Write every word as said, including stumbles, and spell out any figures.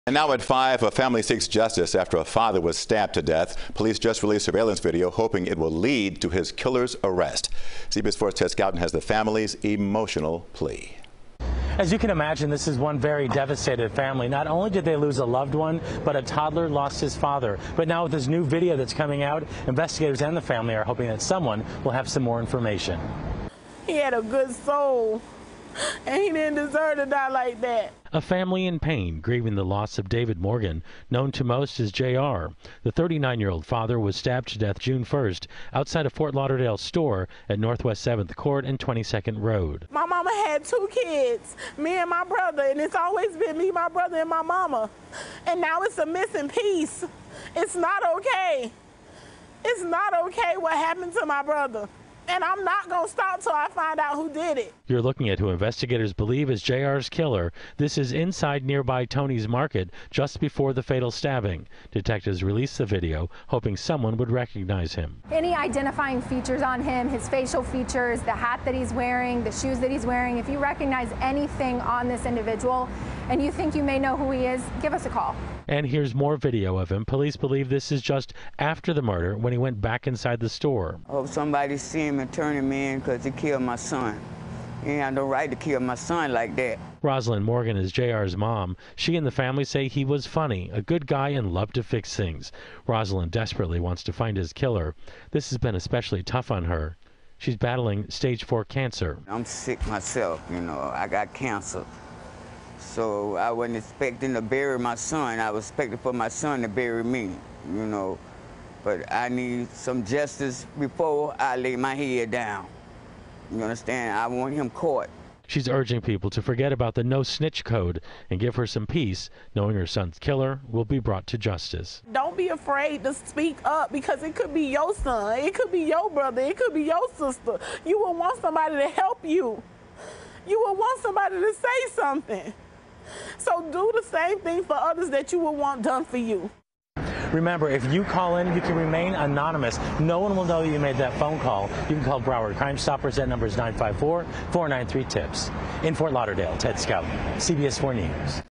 And now at five, a family seeks justice after a father was stabbed to death. Police just released surveillance video hoping it will lead to his killer's arrest. C B S four's Ted Scouten has the family's emotional plea. As you can imagine, this is one very devastated family. Not only did they lose a loved one, but a toddler lost his father. But now with this new video that's coming out, investigators and the family are hoping that someone will have some more information. He had a good soul, and he didn't deserve to die like that. A family in pain, grieving the loss of David Morgan, known to most as J R. The thirty-nine-year-old father was stabbed to death June first outside a Fort Lauderdale store at Northwest seventh Court and twenty-second Road. My mama had two kids, me and my brother, and it's always been me, my brother, and my mama. And now it's a missing piece. It's not okay. It's not okay what happened to my brother. And I'm not going to stop till I find out who did it. You're looking at who investigators believe is J R's killer. This is inside nearby Tony's Market just before the fatal stabbing. Detectives released the video, hoping someone would recognize him. Any identifying features on him, his facial features, the hat that he's wearing, the shoes that he's wearing, if you recognize anything on this individual and you think you may know who he is, give us a call. And here's more video of him. Police believe this is just after the murder when he went back inside the store. I hope somebody see him and turn him in because he killed my son. He had no right to kill my son like that. Rosalind Morgan is J R's mom. She and the family say he was funny, a good guy, and loved to fix things. Rosalind desperately wants to find his killer. This has been especially tough on her. She's battling stage four cancer. I'm sick myself, you know. I got cancer. So I wasn't expecting to bury my son. I was expecting for my son to bury me, you know. But I need some justice before I lay my head down. You understand? I want him caught. She's urging people to forget about the no snitch code and give her some peace, knowing her son's killer will be brought to justice. Don't be afraid to speak up because it could be your son, it could be your brother, it could be your sister. You will want somebody to help you. You will want somebody to say something. So do the same thing for others that you would want done for you. Remember, if you call in, you can remain anonymous. No one will know you made that phone call. You can call Broward Crime Stoppers at numbers nine five four, four nine three, TIPS. In Fort Lauderdale, Ted Scouten, C B S four News.